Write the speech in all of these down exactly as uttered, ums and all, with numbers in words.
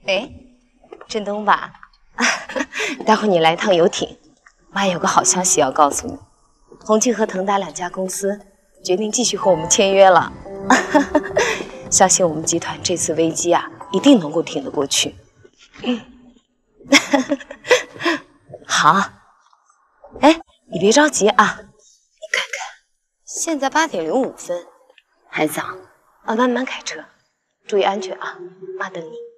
哎，振东吧，待会儿你来趟游艇，妈有个好消息要告诉你，红庆和腾达两家公司决定继续和我们签约了。相信我们集团这次危机啊，一定能够挺得过去。好，哎，你别着急啊，你看看，现在八点零五分，还早，啊，慢慢开车，注意安全啊，妈等你。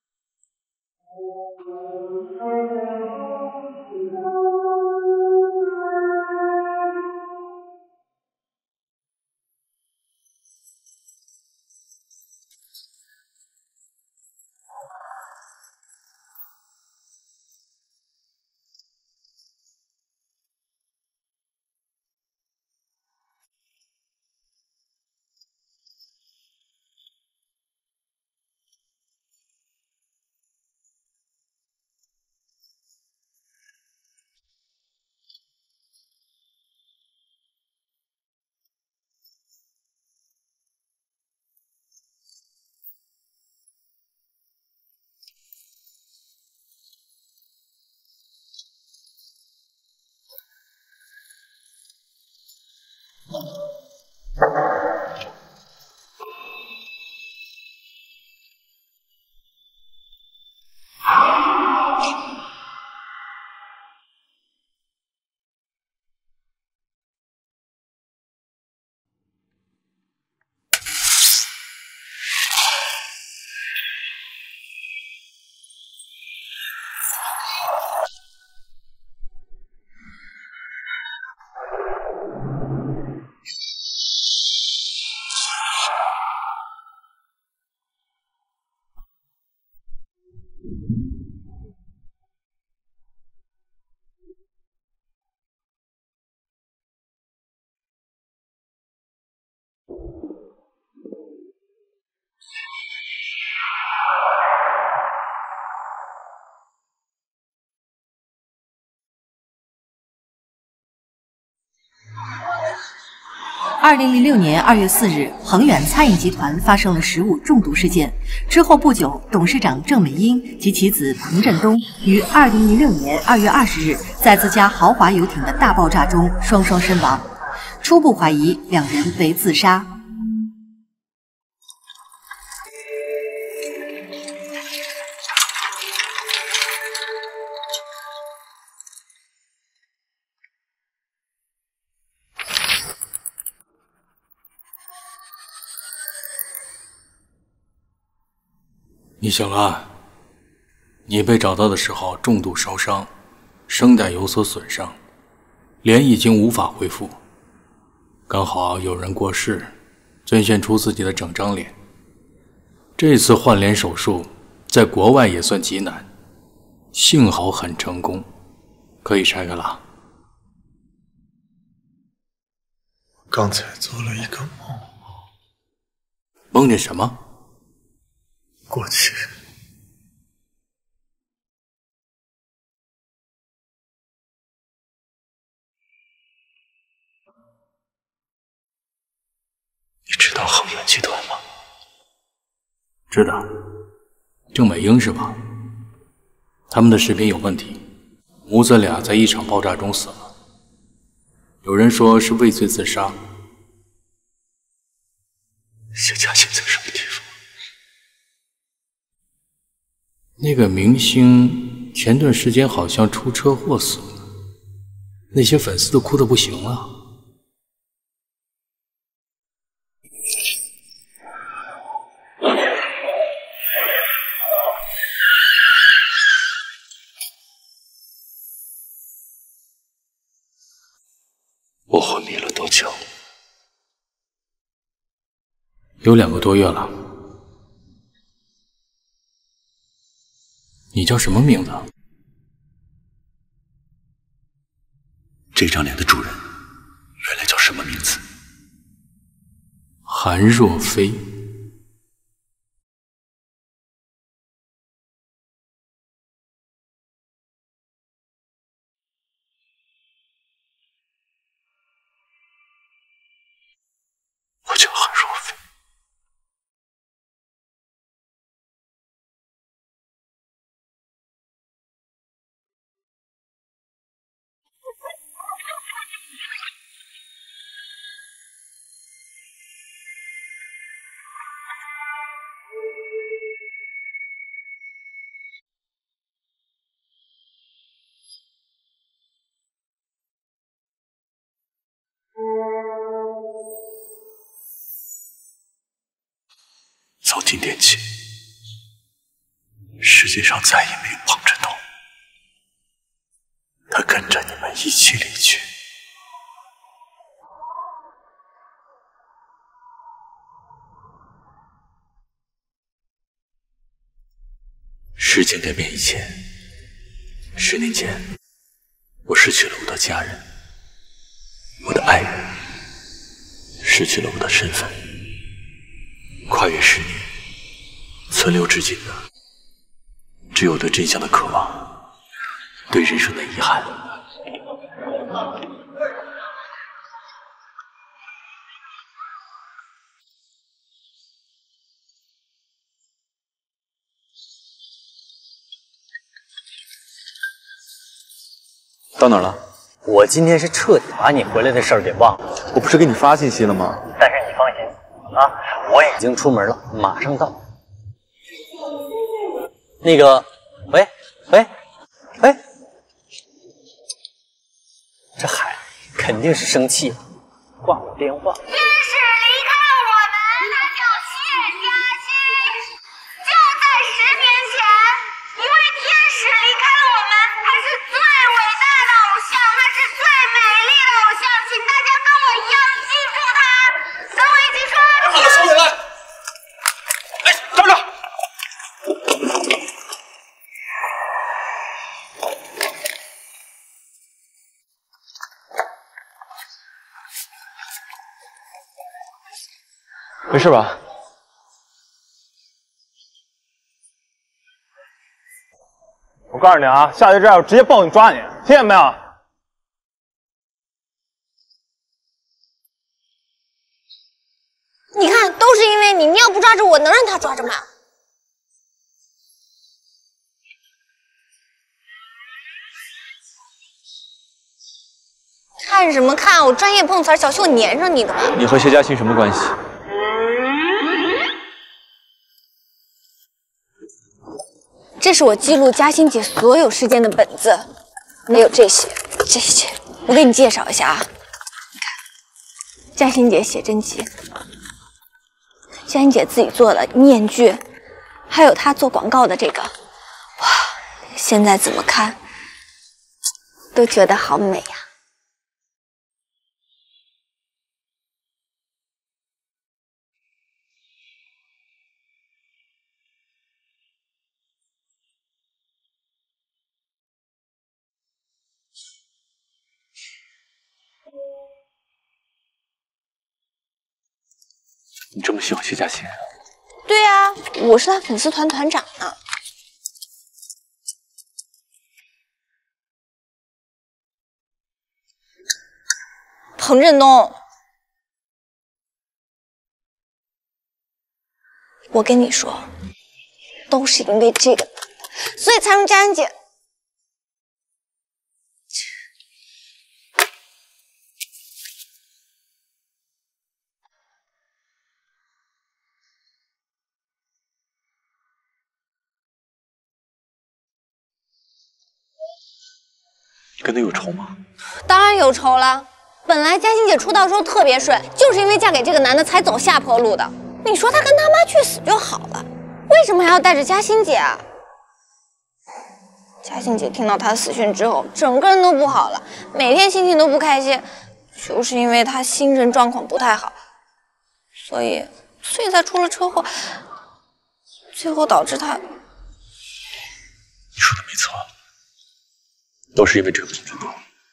二零零六年二月四日，恒远餐饮集团发生了食物中毒事件。之后不久，董事长郑美英及其子彭振东于二零零六年二月二十日在自家豪华游艇的大爆炸中双双身亡，初步怀疑两人为自杀。 你醒了。你被找到的时候重度烧伤，声带有所损伤，脸已经无法恢复。刚好有人过世，捐献出自己的整张脸。这次换脸手术在国外也算极难，幸好很成功，可以拆开了。 刚才做了一个梦， 梦见什么？ 过去你知道恒远集团吗？ 知道，郑美英是吧？他们的视频有问题，母子俩在一场爆炸中死了。有人说是畏罪自杀。 谢佳欣在什么地方？ 那个明星前段时间好像出车祸死了，那些粉丝都哭得不行了。 我昏迷了多久？ 有两个多月了。你叫什么名字？ 这张脸的主人原来叫什么名字？ 韩若飞。 我叫韩若飞。 今天起，世界上再也没有彭振东，他跟着你们一起离去。时间改变一切。十年前，我失去了我的家人，我的爱人，失去了我的身份。跨越十年，存留至今的，只有对真相的渴望，对人生的遗憾。 到哪儿了？ 我今天是彻底把你回来的事儿给忘了。 我不是给你发信息了吗？ 但是你放心啊，我已经出门了，马上到。那个，喂喂喂，这海肯定是生气了，挂我电话。 天使离开了我们，他叫谢嘉欣。就在十年前，一位天使离开了我们，他是最伟大的偶像，他是最美丽的偶像，请大家跟我一样记住他，跟我一起说。 把他收起来！哎，站着！ 没事吧？ 我告诉你啊，下去这儿我直接报警抓你，听见没有？ 你看，都是因为你，你要不抓着我，能让他抓着吗？看什么看？我专业碰瓷儿，小心我粘上你的。 你和谢嘉欣什么关系？ 这是我记录嘉欣姐所有事件的本子，没有这些，这些我给你介绍一下啊。你看，嘉欣姐写真集，嘉欣姐自己做的面具，还有她做广告的这个，哇，现在怎么看都觉得好美呀。 你这么喜欢谢嘉欣？ 对啊，我是她粉丝团团长呢。彭振东，我跟你说，都是因为这个，所以才让嘉欣姐。 跟他有仇吗？ 当然有仇了。本来嘉欣姐出道时候特别顺，就是因为嫁给这个男的才走下坡路的。你说她跟他妈去死就好了，为什么还要带着嘉欣姐啊？嘉欣姐听到她的死讯之后，整个人都不好了，每天心情都不开心，就是因为她精神状况不太好，所以所以才出了车祸，最后导致她。 你说的没错，都是因为这个彭振东。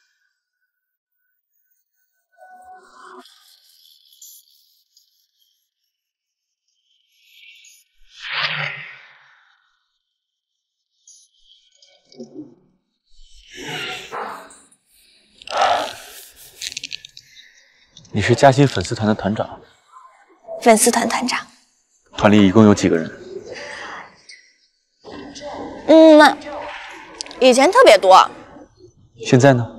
你是嘉欣粉丝团的团长？ 粉丝团团长。 团里一共有几个人？ 嗯，以前特别多。 现在呢？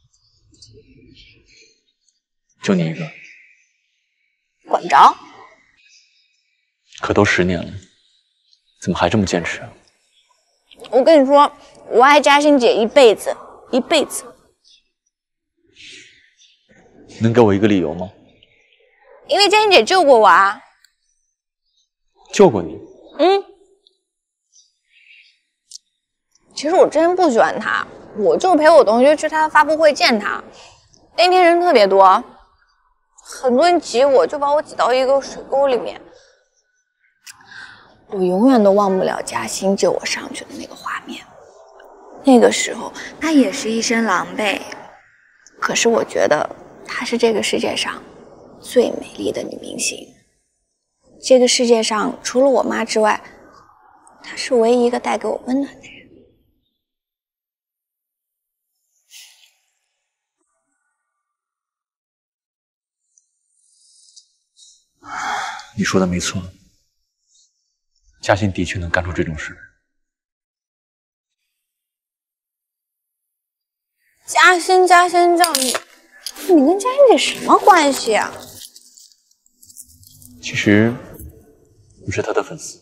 就你一个。 管不着。 可都十年了，怎么还这么坚持啊？ 我跟你说，我爱嘉欣姐一辈子，一辈子。 能给我一个理由吗？ 因为嘉欣姐救过我啊。 救过你？ 嗯。其实我之前不喜欢他，我就陪我同学去他的发布会见他。那天人特别多，很多人挤我，就把我挤到一个水沟里面。我永远都忘不了嘉欣救我上去的那个画面。那个时候，她也是一身狼狈，可是我觉得她是这个世界上最美丽的女明星。这个世界上除了我妈之外，她是唯一一个带给我温暖的人。 你说的没错，嘉欣的确能干出这种事。 嘉欣，嘉欣叫你，你跟嘉欣姐什么关系啊？ 其实我是她的粉丝。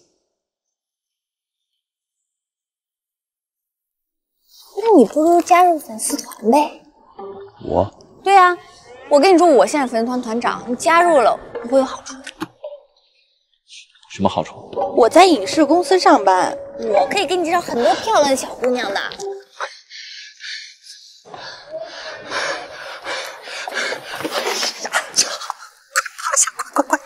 那你不如加入粉丝团呗。 我？ 对啊，我跟你说，我现在粉丝团团长，你加入了我会有好处。 什么好处？ 我在影视公司上班，我可以给你介绍很多漂亮的小姑娘的。 趴下，快快快！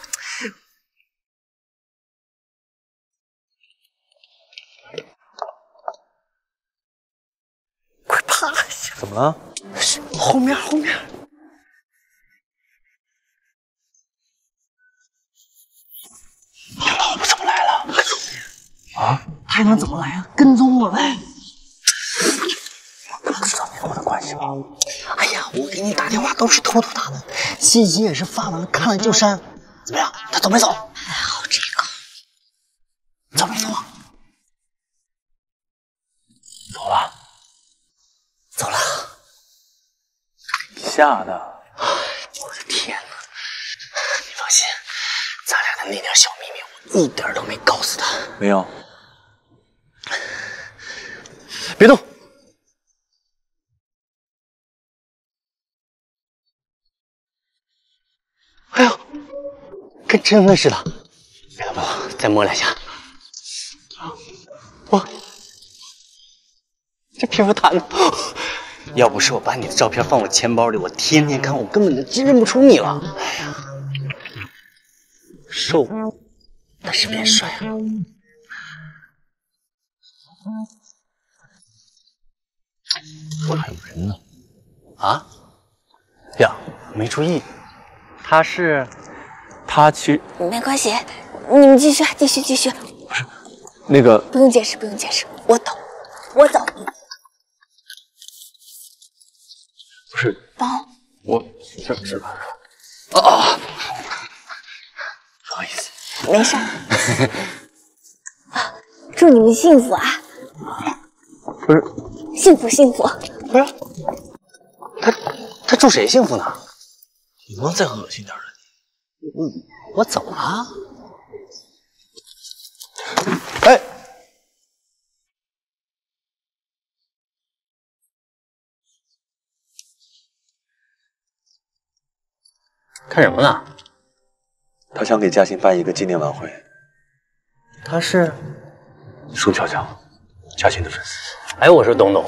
快趴下！ 怎么了？ 后面，后面。 老婆怎么来了？啊？ 还能怎么来啊？跟踪我呗！ 不知道你跟我的关系吧？ 哎呀，我给你打电话都是偷偷打的，信息也是发完了看了就删。怎么样？他走没走？ 还好这个。 走没走啊？ 走了。 走了。 吓的。 我的天哪！你放心，咱俩的那点小秘密，我一点都没告诉他。 没有。 别动。哎呦，跟真的似的。别动，别动，再摸两下。哇，这皮肤弹的。要不是我把你的照片放我钱包里，我天天看，我根本就认不出你了。瘦，但是变帅了。 我还有人呢。 啊？呀，没注意。他是， 他其实没关系，你们继续，继续，继续。 不是那个， 不用解释，不用解释，我懂，我懂。 不是包， 我这是吧？ 哦哦，不好意思， 没事。啊，祝你们幸福啊！ 不是， 幸福幸福。 不是，他他祝谁幸福呢？你能再恶心点了？嗯，我怎么了？哎，看什么呢？ 他想给嘉欣办一个纪念晚会。 他是宋乔乔，嘉欣的粉丝。 哎，我说东东，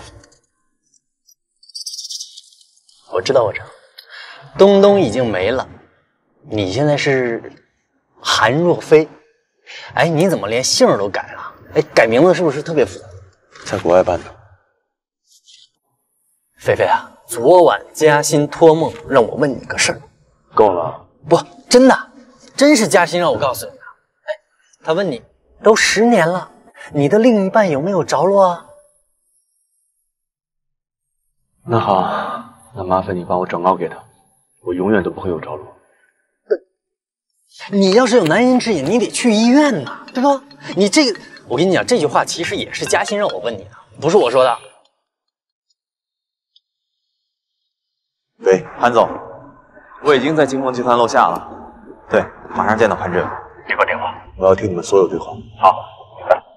我知道，我知道，东东已经没了，你现在是韩若飞。哎，你怎么连姓都改了？哎，改名字是不是特别复杂？ 在国外办的。 菲菲啊，昨晚嘉欣托梦让我问你个事儿。 够了。 不，真的，真是嘉欣让我告诉你的。哎，他问你，都十年了，你的另一半有没有着落啊？ 那好，那麻烦你帮我转告给他，我永远都不会有着落。 你要是有难言之隐，你得去医院呐，对吧？你这个，我跟你讲，这句话其实也是嘉欣让我问你的，不是我说的。 喂，潘总，我已经在金丰集团楼下了。对，马上见到潘志勇。 你挂电话，我要听你们所有对话。好，明白。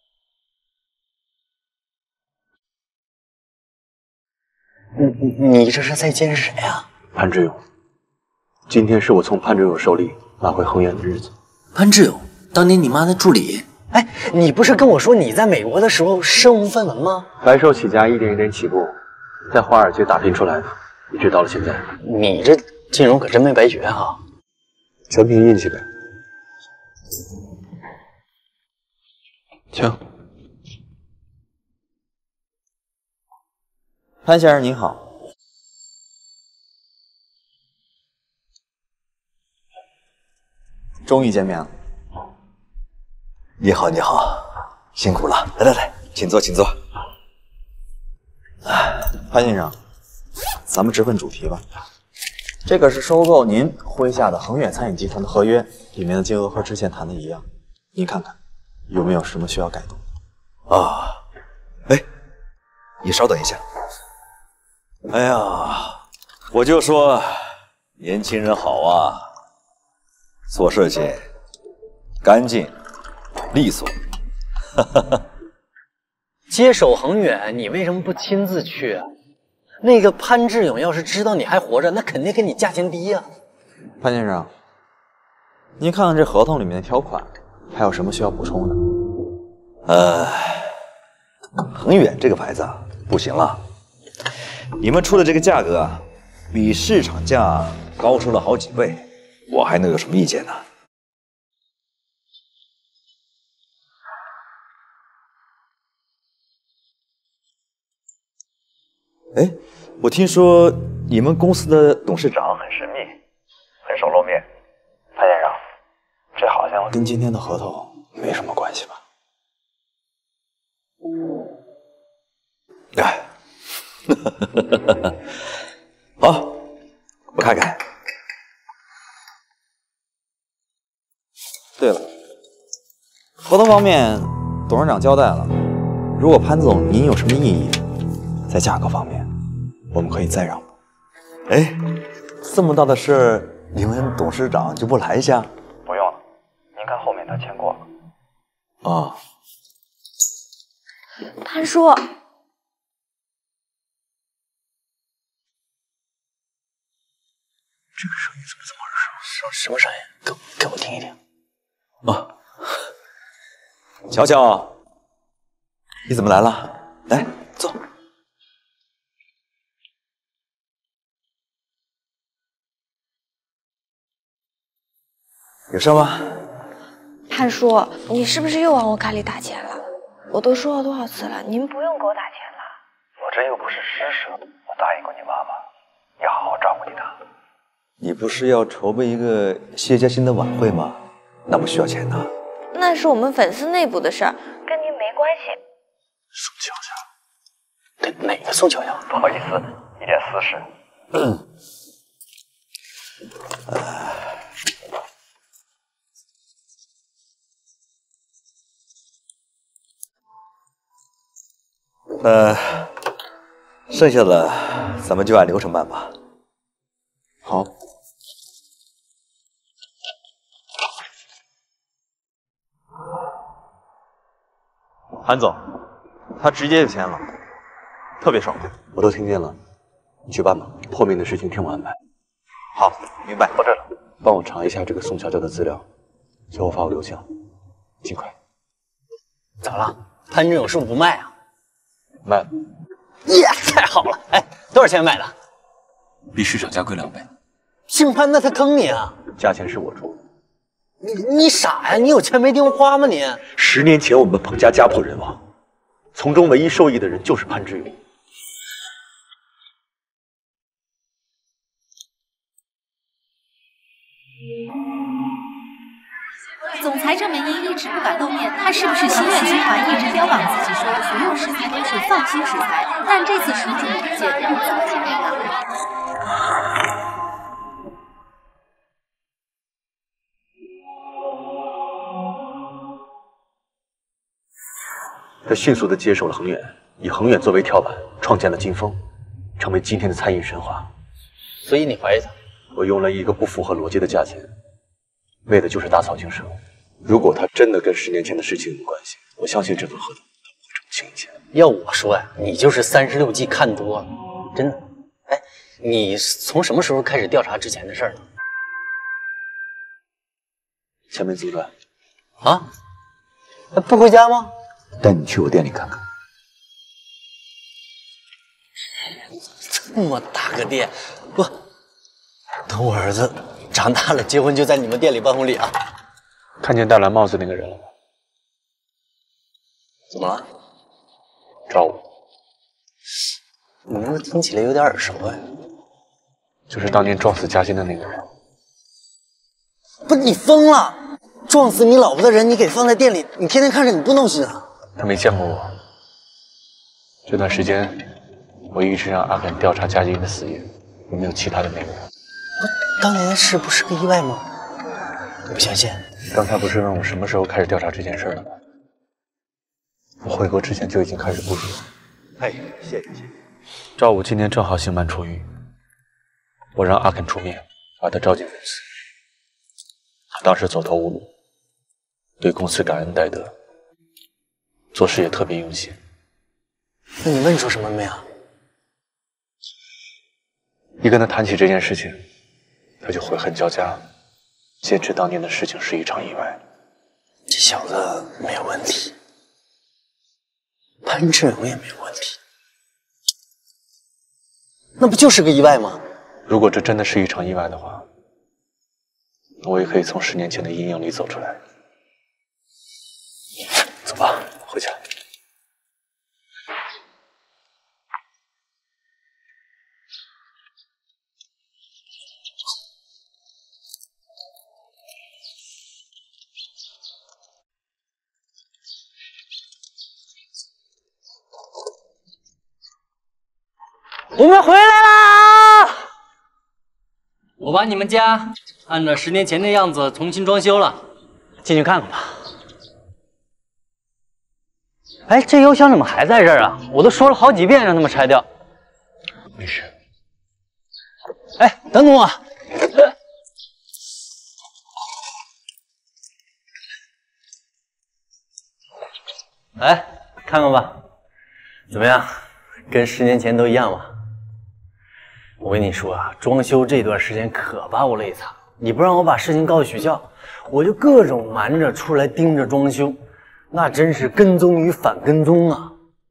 你你这是在见谁啊？ 潘志勇，今天是我从潘志勇手里拿回恒源的日子。 潘志勇， 当年你妈那助理。哎，你不是跟我说你在美国的时候身无分文吗？ 白手起家，一点一点起步，在华尔街打拼出来的，一直到了现在。 你这金融可真没白学哈， 全凭运气呗。请。 潘先生您好。 终于见面了。 你好，你好，辛苦了。来来来，请坐，请坐。 潘先生，咱们直奔主题吧。这个是收购您麾下的恒远餐饮集团的合约，里面的金额和之前谈的一样。您看看，有没有什么需要改动？ 啊，哎，你稍等一下。哎呀，我就说年轻人好啊。 做事情干净利索， 接手恒远，你为什么不亲自去啊？那个潘志勇要是知道你还活着，那肯定给你价钱低呀、啊。 潘先生，您看看这合同里面的条款，还有什么需要补充的？ 呃，恒远这个牌子啊，不行了，你们出的这个价格啊，比市场价高出了好几倍。 我还能有什么意见呢？哎，我听说你们公司的董事长很神秘，很少露面。潘先生，这好像跟今天的合同没什么关系吧？ 哎，好，我看看。 对了，合同方面，董事长交代了，如果潘总您有什么异议，在价格方面，我们可以再让步。 哎，这么大的事儿，你们董事长就不来一下？ 不用了，您看后面他签过了。 啊， 潘叔， 这个声音怎么这么耳熟？ 什什么声音？给给我听一听。 啊，乔乔，你怎么来了？来，坐。有事吗？ 潘叔，你是不是又往我卡里打钱了？我都说了多少次了，您不用给我打钱了。 我这又不是施舍，我答应过你妈妈，要好好照顾你的。 你不是要筹备一个谢嘉欣的晚会吗？那不需要钱呢。 那是我们粉丝内部的事儿，跟您没关系。 宋乔乔， 哪哪个宋乔乔？ 不好意思，一点私事。 嗯。呃，剩下的咱们就按流程办吧。 好。 潘总，他直接就签了，特别爽快。 我都听见了，你去办吧，后面的事情听我安排。 好，明白。 到这了，帮我查一下这个宋乔乔的资料，最后发我邮箱，尽快。 咋了？潘志勇是不是不卖啊？ 卖了。 耶，太好了！哎，多少钱买的？ 比市场价贵两倍。 姓潘的他坑你啊？ 价钱是我出。 你你傻呀？你有钱没地方花吗你？ 十年前我们彭家家破人亡，从中唯一受益的人就是潘志勇。 总裁郑美英一直不敢露面，她是不是新月集团一直标榜自己说所有食材都是放心食材？但这次实景一见让早见面了。 他迅速地接手了恒远，以恒远作为跳板，创建了金丰，成为今天的餐饮神话。 所以你怀疑他？ 我用了一个不符合逻辑的价钱，为的就是打草惊蛇。如果他真的跟十年前的事情有关系，我相信这份合同他不会这么轻易签。 要我说呀，你就是三十六计看多了，真的。哎，你从什么时候开始调查之前的事儿呢？ 前门自传， 啊？不回家吗？ 带你去我店里看看。 这么大个店，不，等我儿子长大了结婚就在你们店里办婚礼啊？ 看见戴蓝帽子那个人了吗？ 怎么了？ 赵武。 名字听起来有点耳熟哎。 就是当年撞死嘉欣的那个人。 不是你疯了？撞死你老婆的人，你给放在店里，你天天看着你不闹心啊？ 他没见过我。这段时间，我一直让阿肯调查嘉欣的死因，有没有其他的内幕。 当年的事不是个意外吗？我不相信。 刚才不是问我什么时候开始调查这件事的吗？我回国之前就已经开始部署了。 哎，谢谢谢谢。 赵武今年正好刑满出狱，我让阿肯出面把他招进公司。他当时走投无路，对公司感恩戴德，做事也特别用心。 那你问出什么没有？ 一跟他谈起这件事情，他就悔恨交加，坚持当年的事情是一场意外。 这小子没有问题，潘志勇也没有问题，那不就是个意外吗？ 如果这真的是一场意外的话，我也可以从十年前的阴影里走出来。走吧，回家。 我们回来啦！我把你们家按照十年前的样子重新装修了，进去看看吧。哎，这邮箱怎么还在这儿啊？我都说了好几遍让他们拆掉。 没事。 哎，等等我。哎，看看吧，怎么样？跟十年前都一样吧？我跟你说啊，装修这段时间可把我累惨。你不让我把事情告诉学校，我就各种瞒着出来盯着装修，那真是跟踪与反跟踪啊！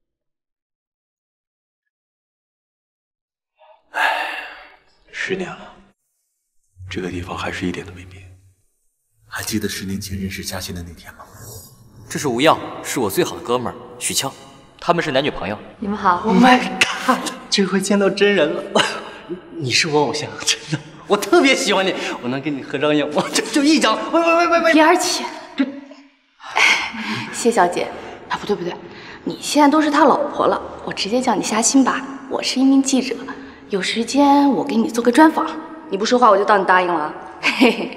唉，十年了，这个地方还是一点都没变。还记得十年前认识嘉欣的那天吗？ 这是吴耀，是我最好的哥们儿许翘，他们是男女朋友。 你们好。 Oh my god！ 这回见到真人了，你是我偶像，真的，我特别喜欢你，我能跟你合张影吗？就就一张，喂喂喂喂喂！ 第二期，这，谢小姐，啊不对不对，你现在都是他老婆了，我直接叫你夏欣吧。我是一名记者，有时间我给你做个专访。你不说话，我就当你答应了。嘿嘿。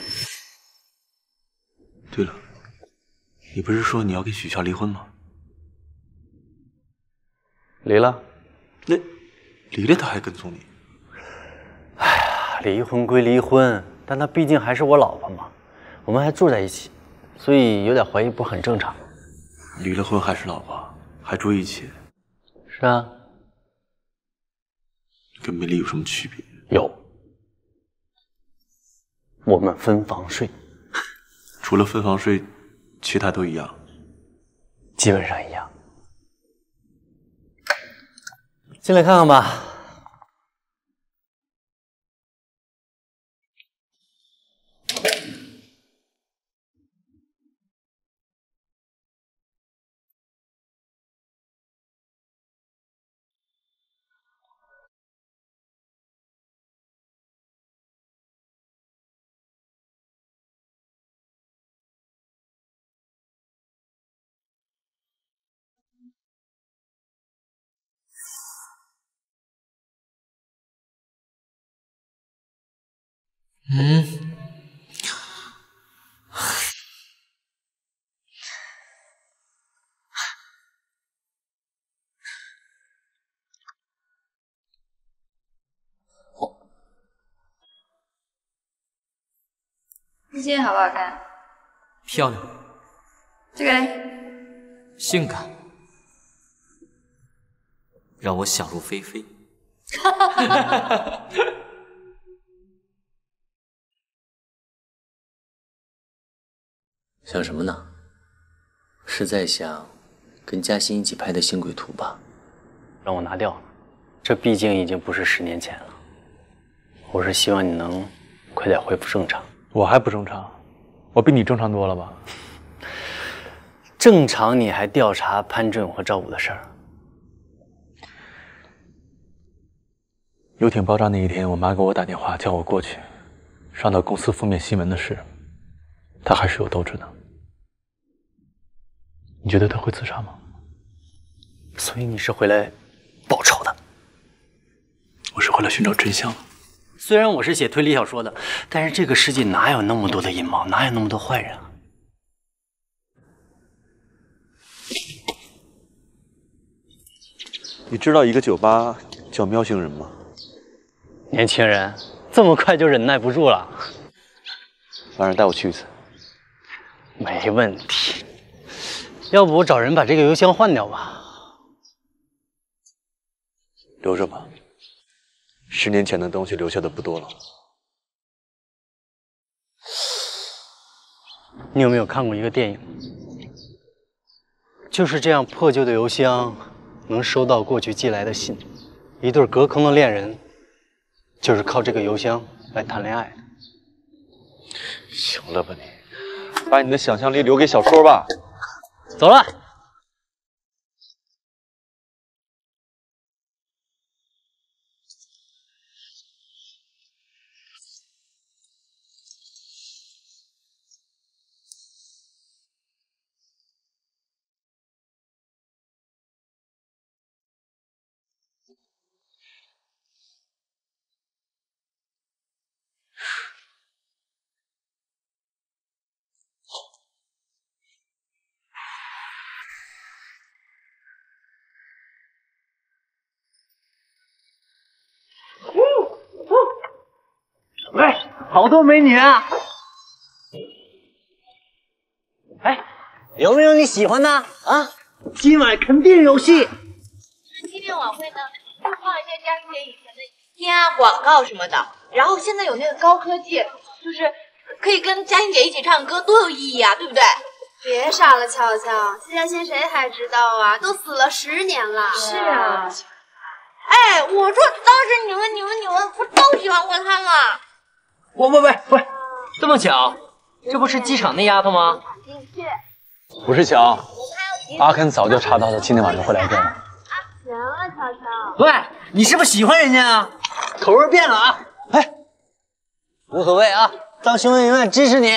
对了，你不是说你要跟许翘离婚吗？ 离了， 那离了他还跟踪你？ 哎呀，离婚归离婚，但她毕竟还是我老婆嘛，我们还住在一起，所以有点怀疑不是很正常。 离了婚还是老婆，还住一起？ 是啊， 跟没离有什么区别？ 有，我们分房睡， 除了分房睡，其他都一样， 基本上一样。 进来看看吧。 嗯， 这件好不好看？ 漂亮。 这个嘞？ 性感，让我想入非非。 哈哈哈哈哈！ 想什么呢？是在想跟嘉欣一起拍的新鬼图吧？ 让我拿掉了，这毕竟已经不是十年前了。我是希望你能快点恢复正常。 我还不正常？我比你正常多了吧？ 正常你还调查潘振勇和赵武的事儿？ 游艇爆炸那一天，我妈给我打电话叫我过去，上到公司负面新闻的事，她还是有斗志的。你觉得她会自杀吗？ 所以你是回来报仇的？ 我是回来寻找真相的。 虽然我是写推理小说的，但是这个世界哪有那么多的阴谋，哪有那么多坏人啊？ 你知道一个酒吧叫喵星人吗？ 年轻人，这么快就忍耐不住了？ 晚上带我去一次。 没问题。要不我找人把这个邮箱换掉吧？ 留着吧。十年前的东西留下的不多了。 你有没有看过一个电影？就是这样破旧的邮箱能收到过去寄来的信，一对隔空的恋人就是靠这个邮箱来谈恋爱的。 行了吧你，把你的想象力留给小说吧。 走了。喂，好多美女啊！哎，有没有你喜欢的啊？今晚肯定有戏。 今天晚会呢，会放一些嘉欣姐以前的天啊广告什么的，然后现在有那个高科技，就是可以跟嘉欣姐一起唱歌，多有意义啊，对不对？ 别傻了，乔乔，谢嘉欣谁还知道啊？都死了十年了。 是啊。哎，我说当时你们、你们、你们不都喜欢过他吗？ 喂喂喂喂，这么巧，这不是机场那丫头吗？ 不是巧，阿肯早就查到他今天晚上会来这儿。 行了，乔乔。 喂，你是不是喜欢人家啊？口味变了啊！哎，无所谓啊，张兄弟永远支持你。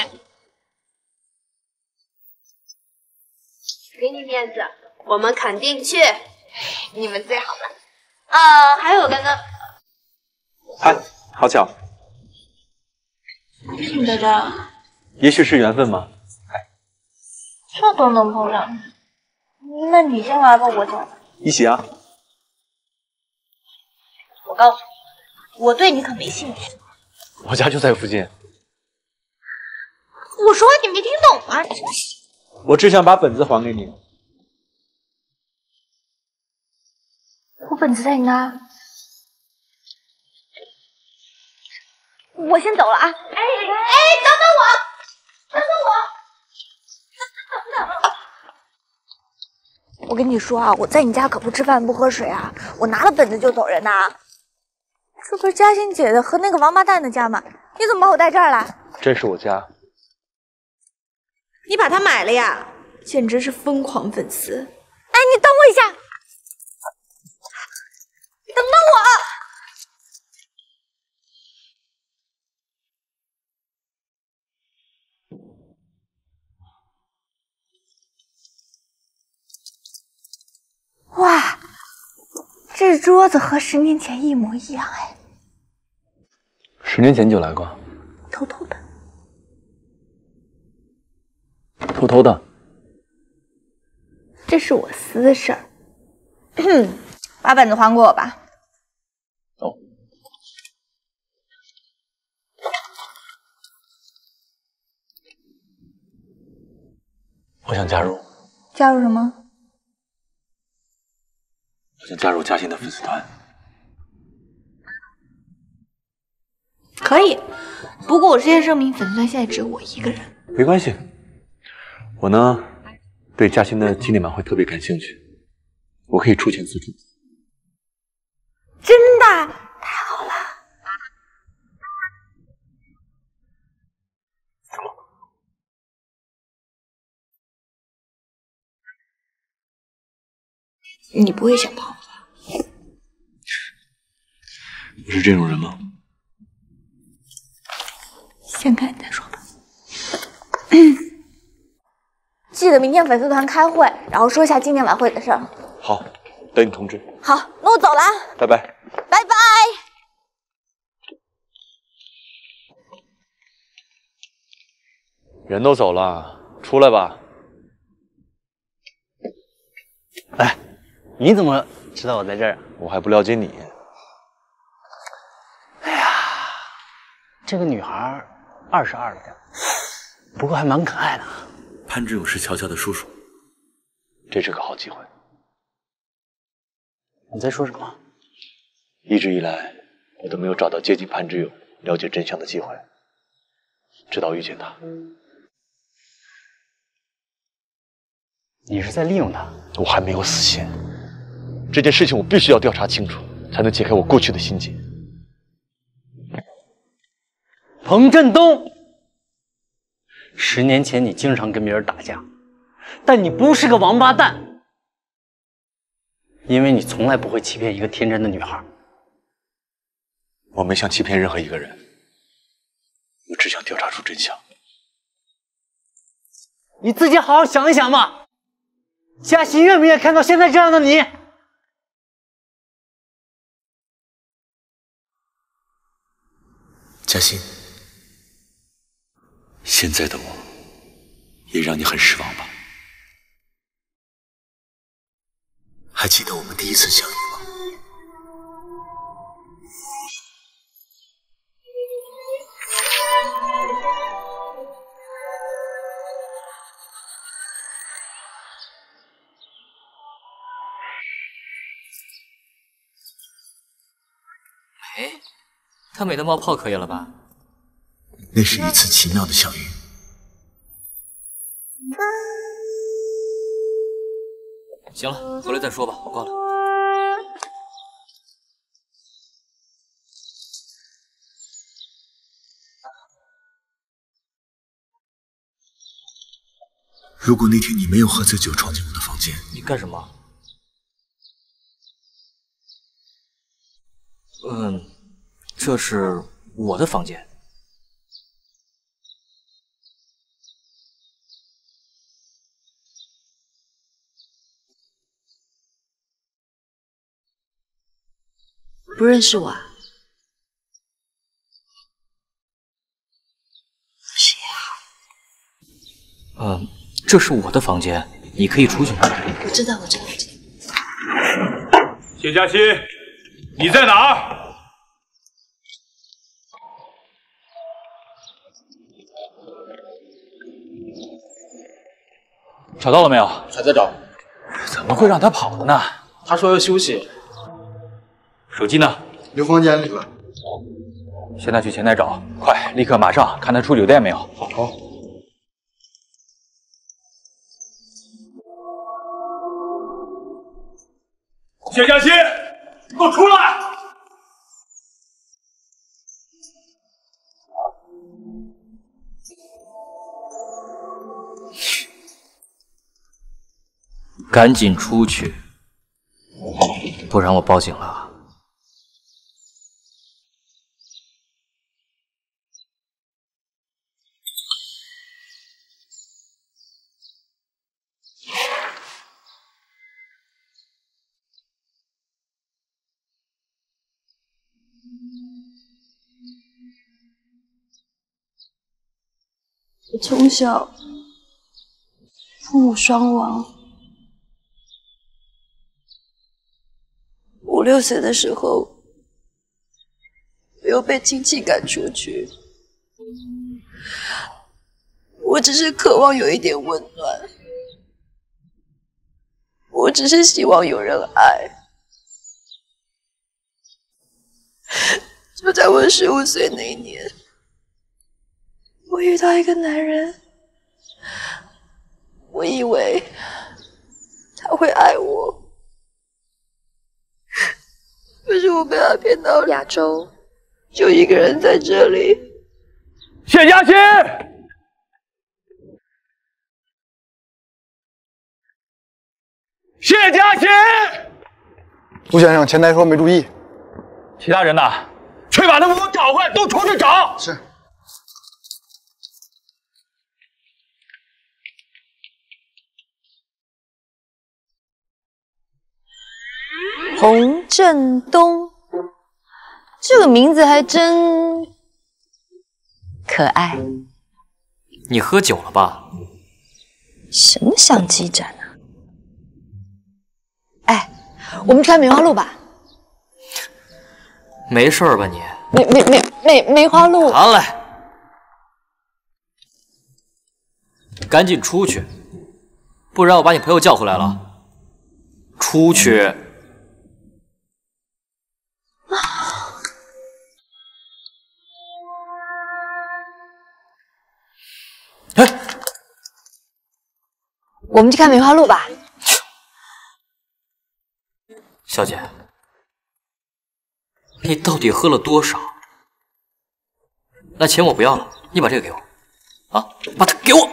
给你面子，我们肯定去。 你们最好了。啊，还有刚刚， 哎，好巧， 你在这儿， 也许是缘分吧。 这都能碰上，那你先来吧，我走。 一起啊！ 我告诉你，我对你可没兴趣。 我家就在附近。 我说话你没听懂啊？真是。 我只想把本子还给你。 我本子在你那。我先走了啊！哎哎，等等我，等等我，等等。我跟你说啊，我在你家可不吃饭不喝水啊，我拿了本子就走人呐。这不是嘉欣姐的和那个王八蛋的家吗？你怎么把我带这儿来？ 这是我家。 你把它买了呀？简直是疯狂粉丝！哎，你等我一下，等等我！哇，这桌子和十年前一模一样哎！ 十年前就来过， 偷偷的， 偷偷的。 这是我私事儿。把本子还给我吧。 走。我想加入。 加入什么？ 我想加入嘉欣的粉丝团。 可以，不过我事先声明，粉丝团现在只有我一个人。 没关系， 我呢，对嘉欣的纪念晚会特别感兴趣，我可以出钱资助。 真的？太好了！ 你不会想跑吧？ 我是这种人吗？ 先看再说吧。记得明天粉丝团开会，然后说一下纪念晚会的事儿。 好，等你通知。 好，那我走了， 拜拜。 拜拜。 人都走了，出来吧。 哎，你怎么知道我在这儿？ 我还不了解你。 哎呀，这个女孩二十二了点，不过还蛮可爱的。 潘志勇是乔乔的叔叔，这是个好机会。 你在说什么？ 一直以来，我都没有找到接近潘志勇、了解真相的机会，直到遇见他。 你是在利用他？ 我还没有死心，这件事情我必须要调查清楚，才能解开我过去的心结。 彭振东，十年前你经常跟别人打架，但你不是个王八蛋，因为你从来不会欺骗一个天真的女孩。 我没想欺骗任何一个人，我只想调查出真相。 你自己好好想一想吧。嘉欣愿不愿意看到现在这样的你？ 嘉欣，现在的我也让你很失望吧？还记得我们第一次相遇吗？ 哎，他美的冒泡可以了吧？ 那是一次奇妙的相遇。 行了，回来再说吧，我挂了。 如果那天你没有喝醉酒闯进我的房间， 你干什么？嗯，这是我的房间。 不认识我啊？谁呀？嗯，这是我的房间，你可以出去。 我知道，我知道，我知道。 谢嘉欣，你在哪儿？ 找到了没有？ 还在找。 怎么会让他跑了呢？ 他说要休息。 手机呢？ 留房间里了。 现在去前台找，快，立刻马上看他出酒店没有。 好。好。 谢嘉欣，你给我出来！ 赶紧出去，不然我报警了。 我从小父母双亡，五六岁的时候我又被亲戚赶出去。我只是渴望有一点温暖，我只是希望有人爱。就在我十五岁那一年，我遇到一个男人， 我以为他会爱我，可是我被他骗到亚洲，就一个人在这里。 谢佳琪，谢佳琪， 陆先生，前台说没注意。 其他人呢？去把他们给我找回来，都出去找。 是。 洪振东，这个名字还真可爱。 你喝酒了吧？ 什么相机展啊？哎，我们去看梅花鹿吧。 没事儿吧你？ 梅梅梅梅梅花鹿。 好嘞，赶紧出去，不然我把你朋友叫回来了。出去。 哎，我们去看梅花鹿吧。 小姐，你到底喝了多少？那钱我不要了，你把这个给我，啊，把它给我。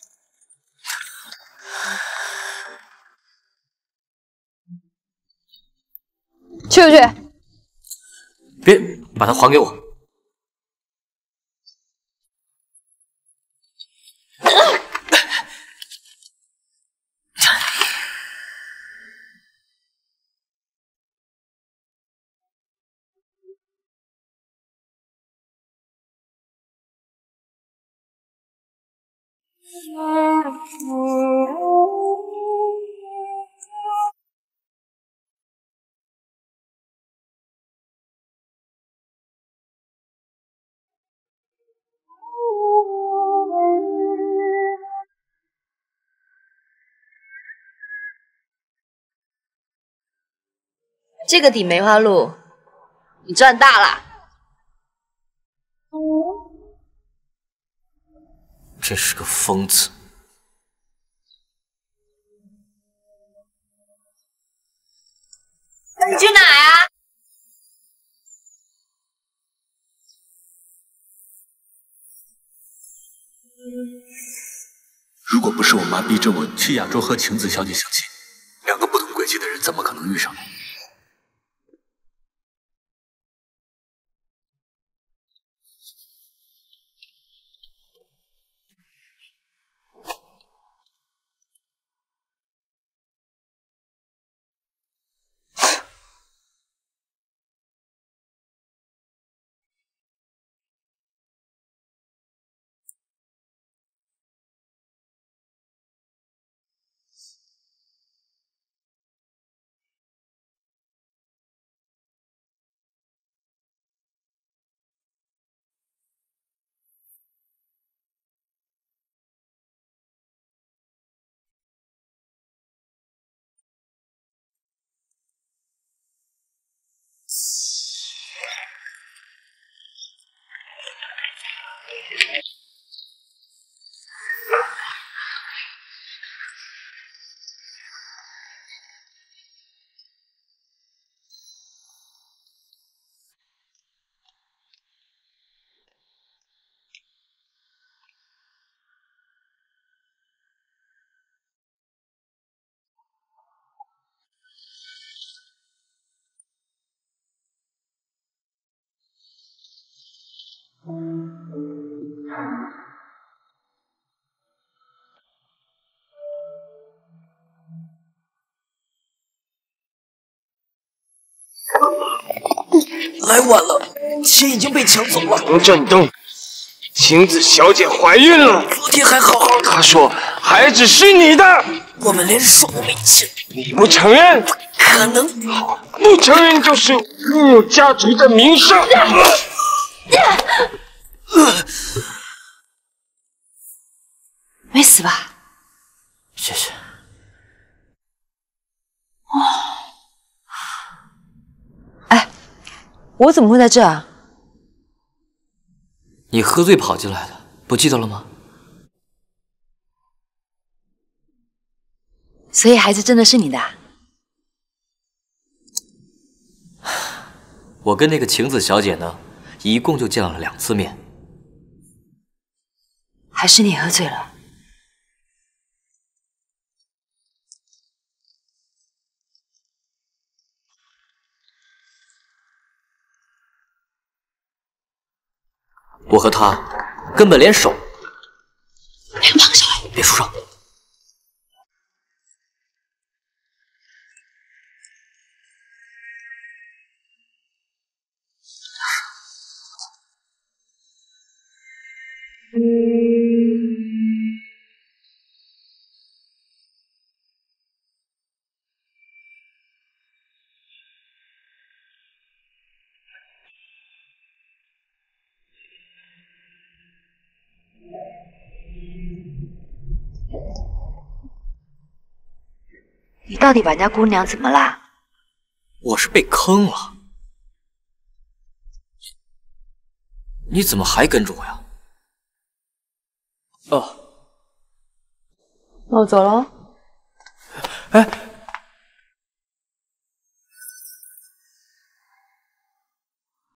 去不去？ 别，把它还给我。 这个顶梅花鹿，你赚大了。 真是个疯子。 你去哪呀？ 如果不是我妈逼着我去亚洲和晴子小姐相亲，两个不同轨迹的人怎么可能遇上？ 来晚了，钱已经被抢走了。 洪振东，晴子小姐怀孕了。 昨天还好好的。 她说孩子是你的。 我们连手都没牵。 你不承认？ 可能。 好，不承认就是侮辱家族的名声。 没死吧？ 谢谢。 哎，我怎么会在这啊？ 你喝醉跑进来的，不记得了吗？ 所以孩子真的是你的啊？ 我跟那个晴子小姐呢，一共就见了两次面。 还是你喝醉了？ 我和她根本连手……连绑下来，别出声。 你到底把人家姑娘怎么啦？ 我是被坑了。你怎么还跟着我呀？哦， 那我走了。 哎。